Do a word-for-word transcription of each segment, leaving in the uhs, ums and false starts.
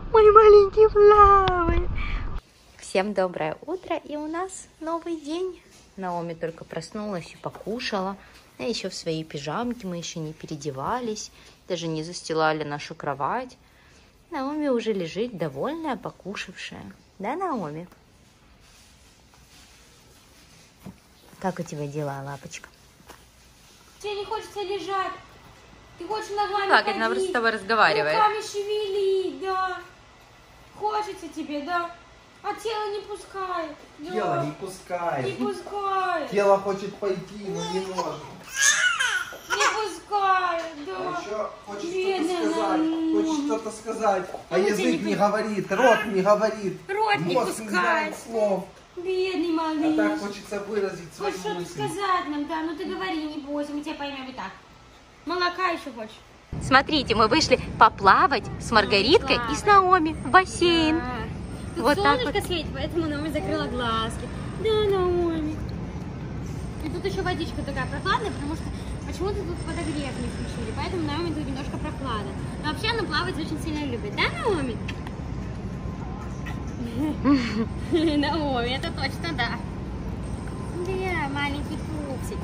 Мой маленький плавает. Всем доброе утро, и у нас новый день. Наоми только проснулась и покушала. А еще в своей пижамке, мы еще не переодевались, даже не застилали нашу кровать. Наоми уже лежит, довольная, покушавшая. Да, Наоми? Как у тебя дела, лапочка? Тебе не хочется лежать. Ты хочешь ногами как, ходить. она просто с тобой разговаривает. Руками шевелить, да. Хочется тебе, да. А тело не пускает. Да. Тело не пускает. Не пускает. Тело хочет пойти, но не может. Не пускает, да. А еще хочет Бедная что-то сказать. Наоми. Хочет что-то сказать. А Ну, язык не не говорит, рот не говорит. Рот не мозг не знает пускает. слов. Бедный А малыш. так хочется выразить свои Хочешь что-то мысли. сказать нам, да? Ну ты говори, не бойся, мы тебя поймем и так. Молока еще хочешь? Смотрите, мы вышли поплавать с Маргариткой и с Наоми в бассейн. Да. Тут Вот так солнышко вот. светит, поэтому Наоми закрыла глазки. Да, Наоми. И тут еще водичка такая прохладная, потому что почему-то тут подогрев не включили, поэтому Наоми тут немножко прохладно. Но вообще она плавать очень сильно любит, да, Наоми? Наоми, это точно да. Да, маленький пупсик.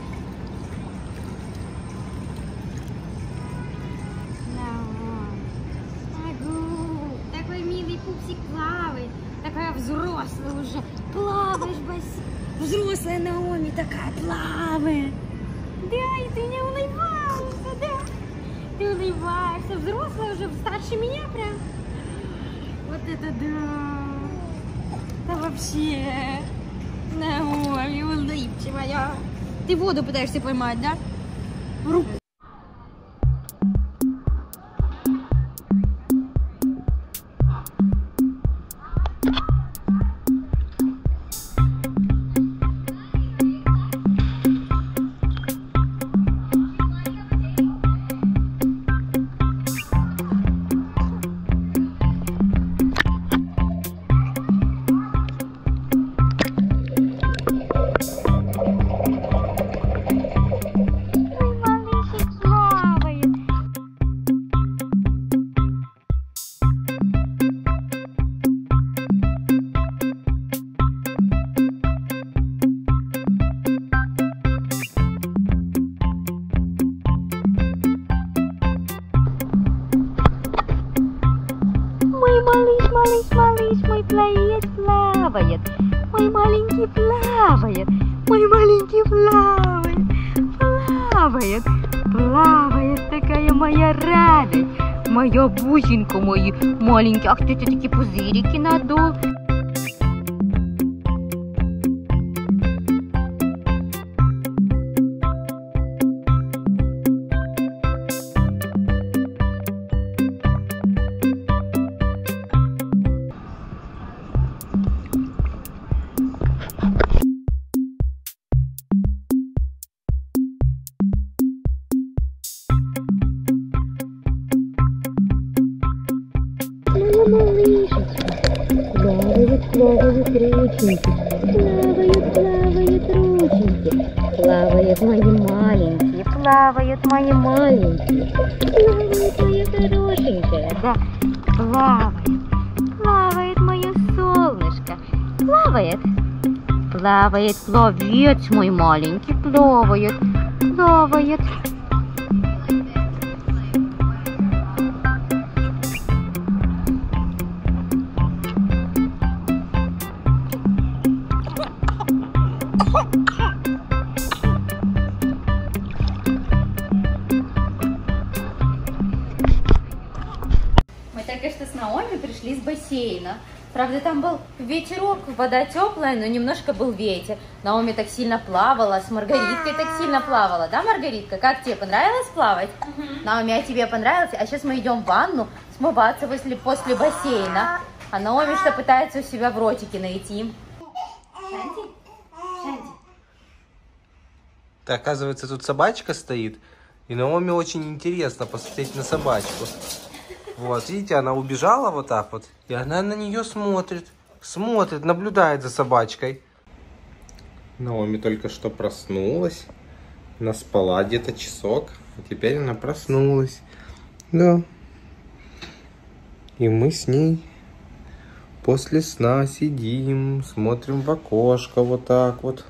Такой милый пупсик плавает. Такая взрослая уже. Плаваешь в бассейне. Взрослая Наоми такая плавает. Да, и ты не улыбаешься, да. Ты улыбаешься. Взрослая уже, старше меня прям. Вот это да. Да вообще. Наоми улыбчивая. Ты воду пытаешься поймать, да? В руку. Малыш, малыш, малыш, мой плавает, плавает. Мой маленький плавает. Мой маленький плавает. Плавает, плавает, такая моя радость. Моя бусинка, мои маленькие. Ах, ты такие пузырики надул. Плавают, плавают рученьки, плавают, плавают рученьки, плавают мои маленькие, плавают мои маленькие, плавают моя хорошенькая, да, плавает, плавает мое солнышко, плавает, плавает, пловец мой маленький, плавает, плавает. Мы только что с Наоми пришли с бассейна. Правда, там был ветерок, вода теплая, но немножко был ветер. Наоми так сильно плавала, с Маргариткой так сильно плавала. Да, Маргаритка? Как тебе, понравилось плавать? Угу. Наоми, а тебе понравилось? А сейчас мы идем в ванну смываться после, после бассейна. А Наоми что пытается у себя в ротике найти. Шанти? Шанти. Так, оказывается, тут собачка стоит. И Наоми очень интересно посмотреть на собачку. Вот, видите, она убежала вот так вот. И она на нее смотрит. Смотрит, наблюдает за собачкой. Наоми только что проснулась. Она спала где-то часок. А теперь она проснулась. Да. И мы с ней После сна сидим, смотрим в окошко вот так вот.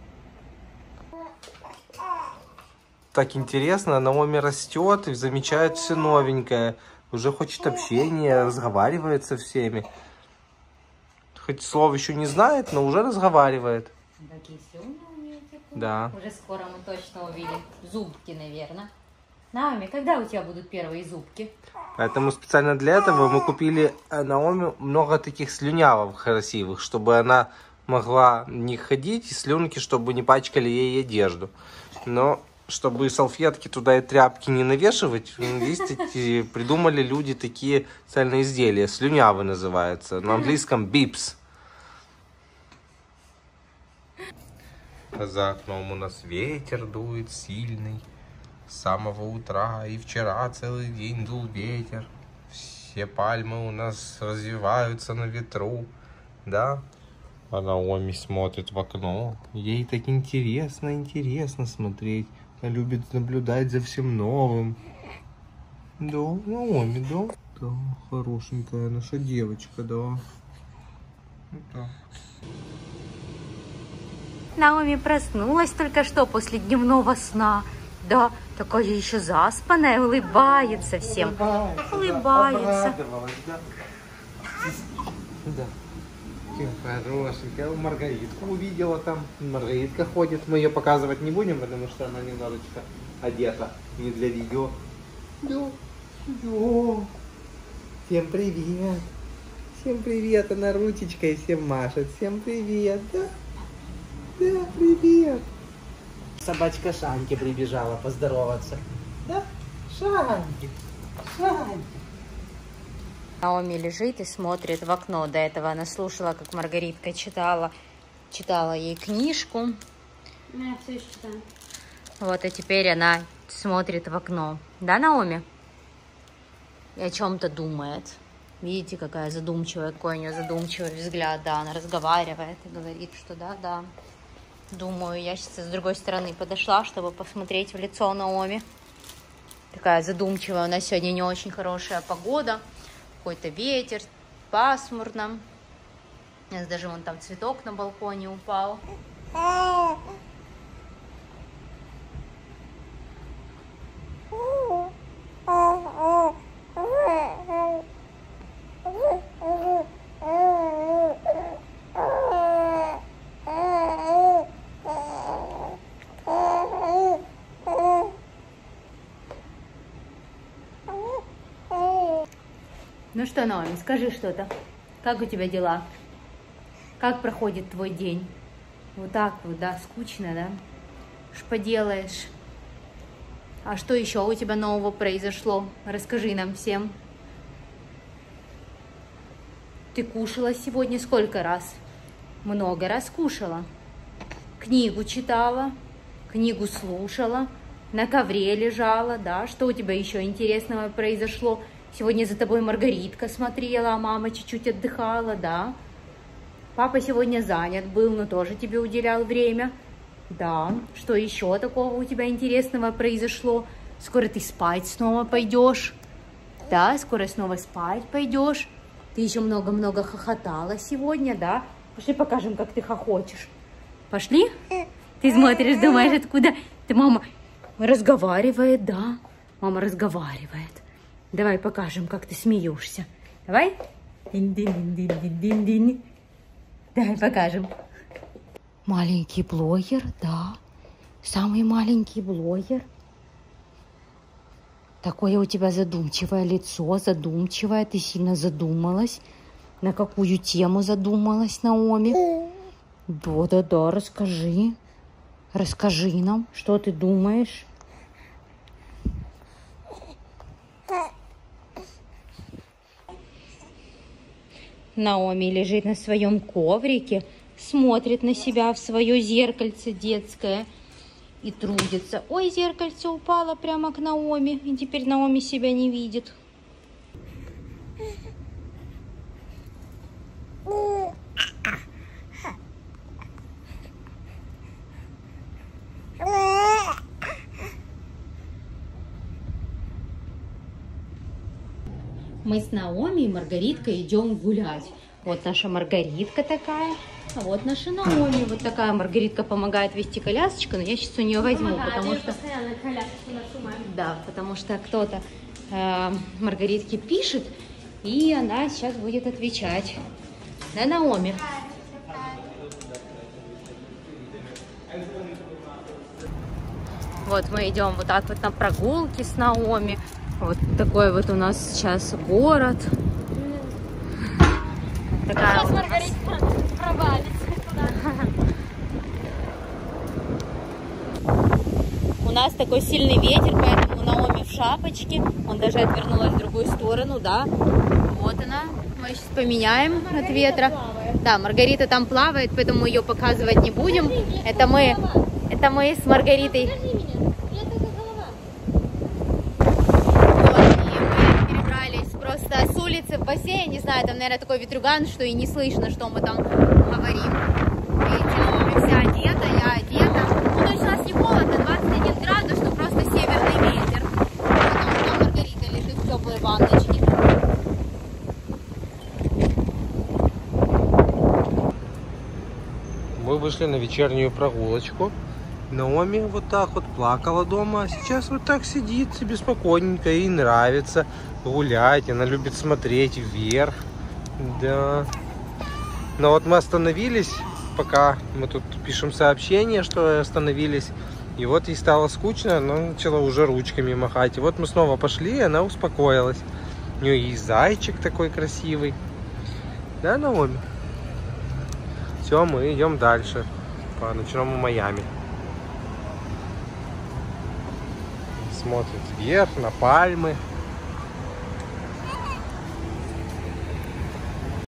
Так интересно, Наоми растет и замечает все новенькое. Уже хочет общения, разговаривает со всеми. Хоть слов еще не знает, но уже разговаривает. Какие слюни умеете? Да. Уже скоро мы точно увидим зубки, наверное. Наоми, когда у тебя будут первые зубки? Поэтому специально для этого мы купили Наоми много таких слюнявых красивых, чтобы она могла не ходить, и слюнки, чтобы не пачкали ей одежду. Но чтобы салфетки туда и тряпки не навешивать, есть эти, придумали люди такие специальные изделия, слюнявы называются, на английском бипс. А за окном у нас ветер дует сильный. С самого утра и вчера целый день дул ветер. Все пальмы у нас развиваются на ветру, да? А Наоми смотрит в окно. Ей так интересно, интересно смотреть. Она любит наблюдать за всем новым. Да, Наоми, да? Да, хорошенькая наша девочка, да. Да. Наоми проснулась только что после дневного сна. Да, такая еще заспанная, улыбается всем. Улыбается. Улыбается. Да. Да. Хорошенькая. Маргаритку увидела там. Маргаритка ходит. Мы ее показывать не будем, потому что она немножечко одета. Не для видео. Да. Да. Всем привет. Всем привет. Она ручечкой всем машет. Всем привет. Да. Да, привет. Собачка Шаньки прибежала поздороваться. Да? Шаньки. Шаньки. Наоми лежит и смотрит в окно. До этого она слушала, как Маргаритка читала, читала ей книжку. Я все еще читаю. Вот, и теперь она смотрит в окно. Да, Наоми? И о чем-то думает. Видите, какая задумчивая, какой у нее задумчивый взгляд. Да, она разговаривает и говорит, что да, да. Думаю, я сейчас с другой стороны подошла, чтобы посмотреть в лицо Наоми. Такая задумчивая. У нас сегодня не очень хорошая погода. Какой-то ветер, пасмурно. У нас даже вон там цветок на балконе упал. Ну что, Наоми, скажи что-то. Как у тебя дела? Как проходит твой день? Вот так вот, да, скучно, да? Что поделаешь? А что еще у тебя нового произошло? Расскажи нам всем. Ты кушала сегодня сколько раз? Много раз кушала. Книгу читала, книгу слушала, на ковре лежала, да? Что у тебя еще интересного произошло? Сегодня за тобой Маргаритка смотрела, а мама чуть-чуть отдыхала, да? Папа сегодня занят был, но тоже тебе уделял время. Да. Что еще такого у тебя интересного произошло? Скоро ты спать снова пойдешь. Да, скоро снова спать пойдешь. Ты еще много-много хохотала сегодня, да? Пошли покажем, как ты хохочешь. Пошли? Ты смотришь, думаешь, откуда? Ты, мама разговаривает, да? Мама разговаривает. Давай покажем, как ты смеешься. Давай. Дин-дин-дин-дин-дин-дин. Давай покажем. Маленький блогер, да. Самый маленький блогер. Такое у тебя задумчивое лицо, задумчивое. Ты сильно задумалась. На какую тему задумалась, Наоми? Да-да-да, расскажи. Расскажи нам, что ты думаешь. Наоми лежит на своем коврике, смотрит на себя в свое зеркальце детское и трудится. Ой, зеркальце упало прямо к Наоми, и теперь Наоми себя не видит. Мы с Наоми и Маргариткой идем гулять. Вот наша Маргаритка такая. А вот наша Наоми. Вот такая Маргаритка помогает вести колясочку, но я сейчас у нее возьму, Помогает, потому я что... постоянно коляску ношу, маме. Да, потому что кто-то э, Маргаритке пишет, и она сейчас будет отвечать. Да, Наоми? Вот мы идем вот так вот на прогулки с Наоми. Вот такой вот у нас сейчас город. Такая Сейчас вот Маргарита провалится. у нас такой сильный ветер, поэтому Наоми в шапочке. Он даже отвернулась в другую сторону, да. Вот она. Мы сейчас поменяем от ветра. Да, Маргарита там плавает, поэтому ее показывать не будем. Это мы, это мы с Маргаритой. Подожди меня, я только голова. Вот, и мы перебрались просто с улицы в бассейн. Не знаю, там, наверное, такой ветруган, что и не слышно, что мы там говорим. Видите, Наоми вся одета, я одета. Ну, то есть у нас не холодно, двадцать один градус, но просто северный ветер. Потому что Маргарита лежит в теплой ванночке. Мы вышли на вечернюю прогулочку. Наоми вот так вот плакала дома, а сейчас вот так сидит себе спокойненько, ей нравится гулять, она любит смотреть вверх. Да. Но вот мы остановились, пока мы тут пишем сообщение, что остановились. И вот ей стало скучно, она начала уже ручками махать. И вот мы снова пошли, и она успокоилась. У нее есть зайчик такой красивый. Да, Наоми? Все, мы идем дальше по ночному Майами. Смотрит вверх на пальмы.